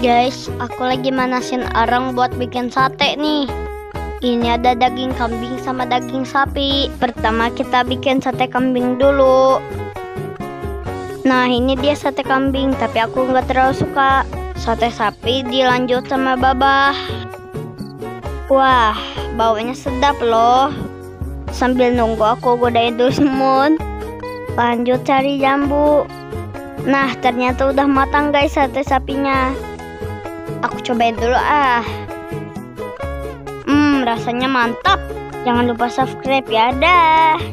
Guys, aku lagi manasin arang buat bikin sate nih. Ini ada daging kambing sama daging sapi. Pertama kita bikin sate kambing dulu. Nah, ini dia sate kambing, tapi aku nggak terlalu suka. Sate sapi dilanjut sama babah. Wah, baunya sedap loh. Sambil nunggu aku godain dulu semut. Lanjut cari jambu. Nah, ternyata udah matang guys sate sapinya. Aku cobain dulu ah. Rasanya mantap. Jangan lupa subscribe ya. Dah.